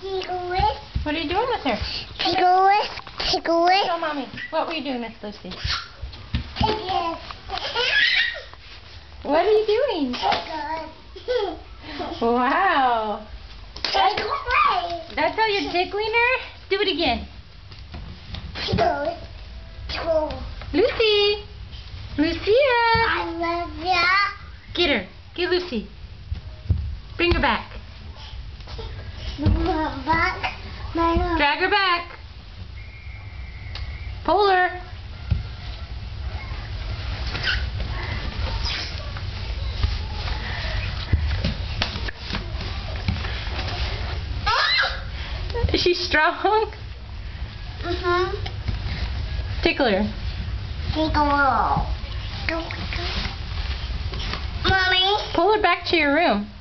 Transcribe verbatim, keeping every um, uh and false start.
Tickle it. What are you doing with her? Tickle it. Tickle it. Show Mommy. What were you doing, Miss Lucy? Tickle. What are you doing? Tickle. Wow. Tickle it. That's how you're tickling her? Do it again. Tickle it. Tickle. Lucy. Lucia. I love ya. Get her. Get Lucy. Bring her back. Back. My Drag her back. Pull her. Is she strong? Mhm. Tickle her. Tickle. Mommy. Pull her back to your room.